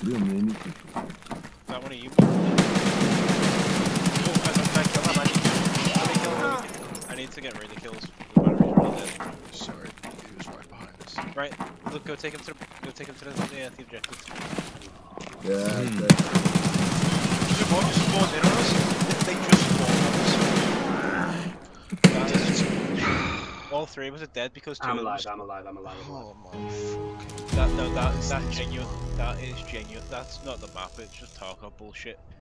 Real man. Is that one of you? Oh, I can't kill him. I need to get rid of kills. The battery's really dead. Sorry, he was right behind us. Right, look, go take him to the the objectives. Yeah. Just spawned in on us. They just spawned on us. All three of us are dead because two I'm of alive, them. I'm alive, I'm alive, I'm alive. Oh my fucking. That's genuine. That is genuine. That's not the map. It's just Tarkov bullshit.